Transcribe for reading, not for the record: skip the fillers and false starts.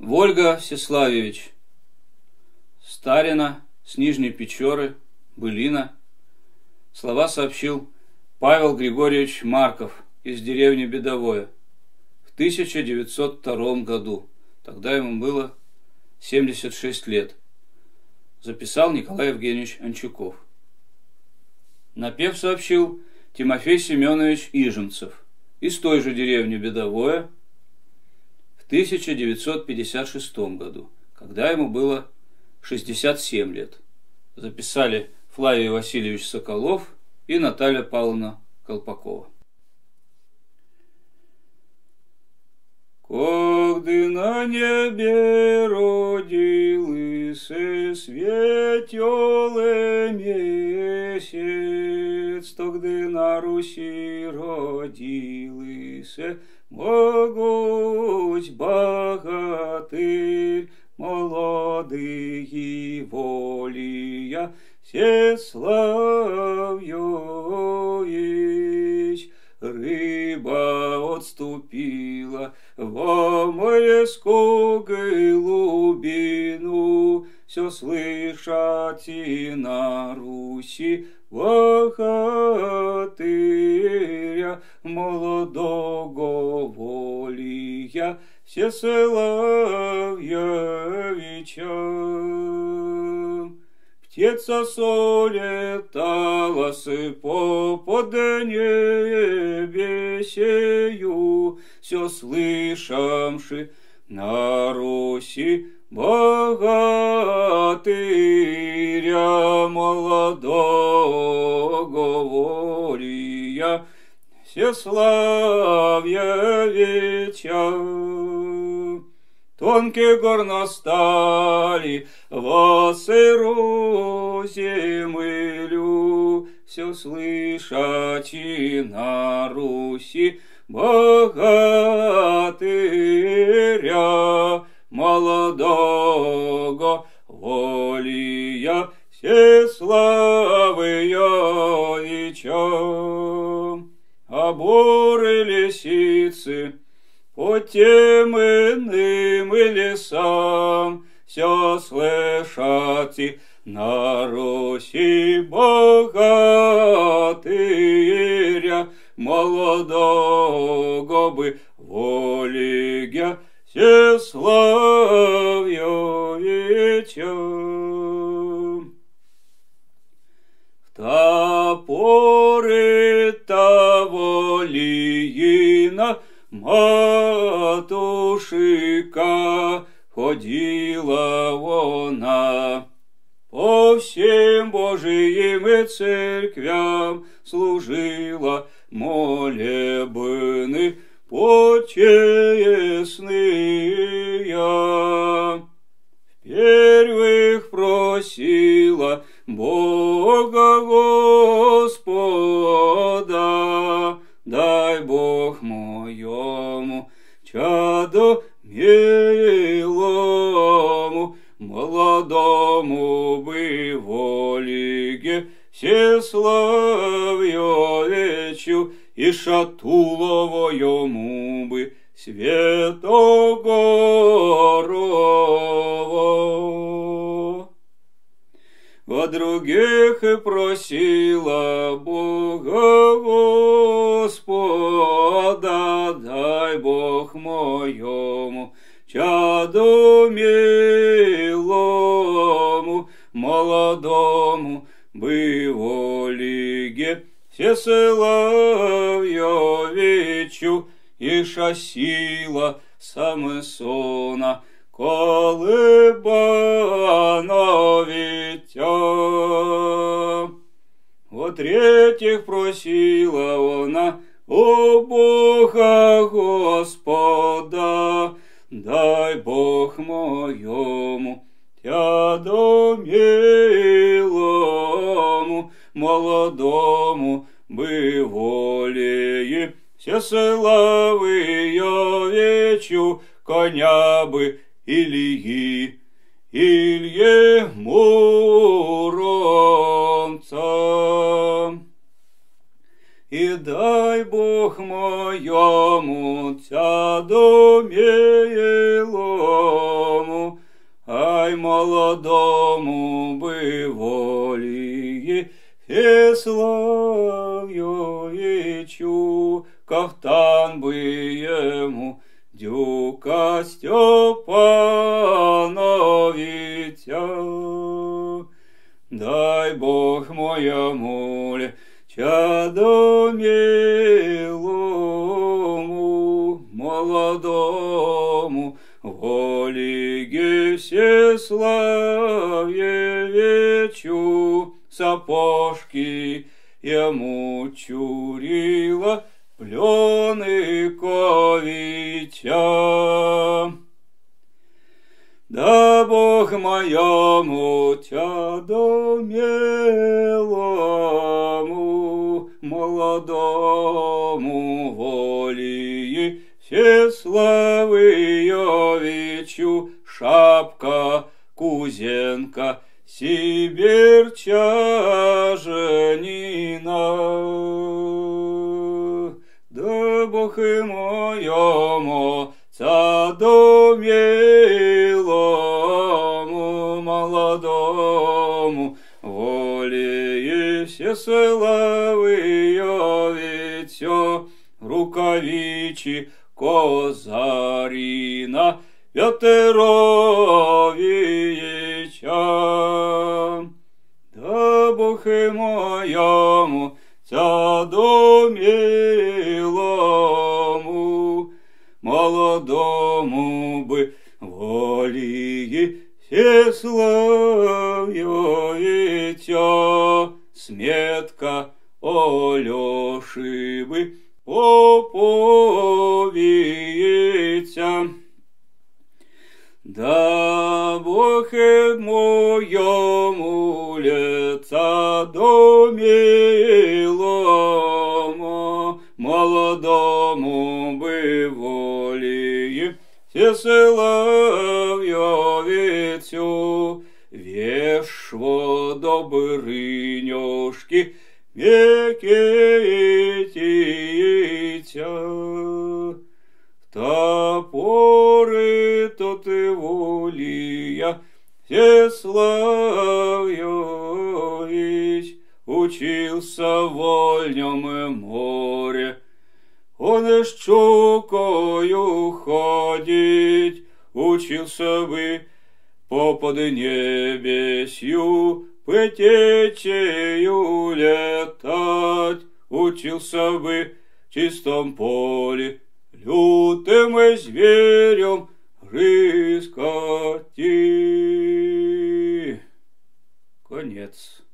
Вольга Всеславьевич, Старина, с Нижней Печоры, Былина. Слова сообщил Павел Григорьевич Марков из деревни Бедовое в 1902 году. Тогда ему было 76 лет. Записал Николай Евгеньевич Анчуков. Напев сообщил Тимофей Семенович Ижемцев из той же деревни Бедовое в 1956 году, когда ему было 67 лет. Записали Флавий Васильевич Соколов и Наталья Павловна Колпакова. Когда на небе родился светлый месяц, тогда на Руси родился могуч богатырь, молодый Волия Всеславьевич. Рыба отступила во морскую глубину, все слышать и на Руси богатыря молодого Волия Всеславьевича. Птица солеталась по поднебесею, все слышавши на Руси богатыря молодого Волия Всеславьевича. Тонкие горностали во сыру землю, все слышать и на Руси богатыря молодого Волия Всеславьевича. А буры лисицы по тем иным лесам все слышат и на Руси богатыря молодого бы Волия Всеславьевича. В топоры того лиина матушка ходила она по всем Божиим церквям, служила молебны почестные. В-первых просила Бога Господа, дай Бог моему чаду милому, молодому бы Волиге Всеславьевичу и Шатуловому бы Святогорова. Во других и просила Бога Господа, дай Бог моему чаду милому, молодому бы Волиге Всеславьевичу и шасила Самсона Колыбановича. Во-третьих просила она о Бога Господа, дай Бог моему чаду милому, молодому бы Волии Всеславьевичу коня бы Ильи, Илье Муромца. И дай Бог моему чаду милому, молодому бы воли и Славьевичу, кафтан бы ему дюка Степановича. Дай Бог моему чаду милому, молодому Олеге Всеславьевичу, сапожки ему чурила Пленыковича. Да Бог моему чаду милому, молодому волии Всеславьевичу, шапка Кузенка сибирчанина. Да Бог и моему чаду милому, молодому волее Всеславьевичу, рукавичи Козарина Петеровича. Да Бог и моему чаду милому, молодому бы волии Всеславьевича, сметка Алеши бы Поповиця. Да Бог и моему лица до милому, молодому бы волии Всеславьевичу, вешво добрынёшки Мекитиця. Топоры тот и волия Всеславьевич, учился в вольнем море. Он и щукою ходить, учился бы по поднебесью, по течею летать, учился бы в чистом поле лютым зверем рыскать. Конец.